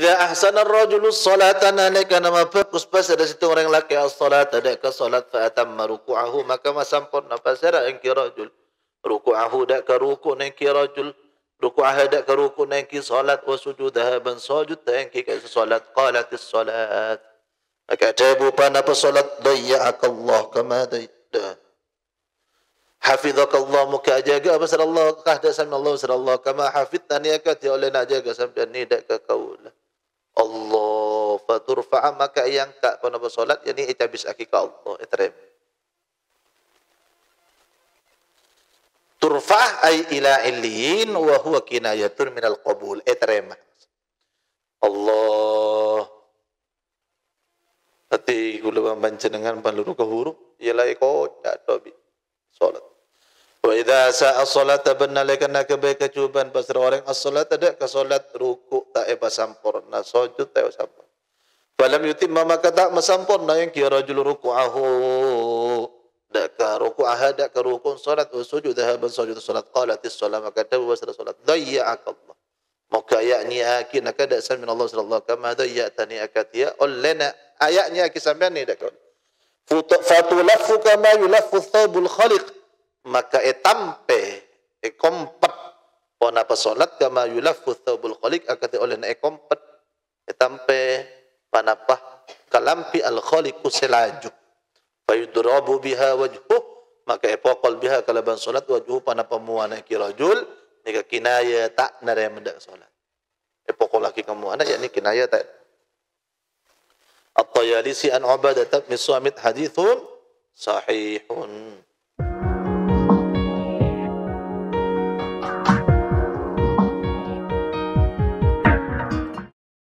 Idza ahsana ar-rajulu as-salata nalika nama bagus pasada situ orang laki as-salat ada ke salat fa atamma ruku'ahu maka masampurna pasada engki rajul ruku'ahu dak ka ruku' engki rajul ruku'aha dak ka ruku' engki salat wa sujudaha ban sujud engki ka salat qalatis salat maka tabu pana salat dayya'akallah kama dayda hafizakallah muka jaga pasal Allah kahda sama Allah sallallahu kama hafidtani akati oleh nak jaga sampai ni dak ka kaula Allah faturfa'a maka yang ka pada solat yani itabis akika Allah itrem turfa' ay ila illiyin wa huwa kinayatun minal qabul itrem Allah hati kula membaca dengan paluru ke huruf ialah kocak dobi solat. Wa idza sa'a salata banalakana kebaikan cuban pasal orang as-salat ada ke salat ruku' tak sampurna sujud tak sampurna falam yutimma maka tak masampurna yang kira rajul ruku'ahu dak ka ruku'aha dak ka rukun salat wa sujudaha ban sujud salat qalatis salat maka tabu pasal salat dayya'akallah maka yakni akin kada san min Allah sallallahu kama dayya'tani akatia olena ayatnya kisamban ni dak fatulaffu kama yulaffu thawbul khaliq maka etampe kompet pona pasolat kama yulaffu thawbul khaliq akati oleh na kompet etampe panapah kalampi al khaliqu selaju fayudrabu biha wajhuh maka epokol biha kalaban solat wajhuh panapa muana ki rajul nika kinaya tak nare mendak solat epokol laki kamu anak yakni kinaya tak at-Tayalisi an Ubadah bin Samit hadithun sahihun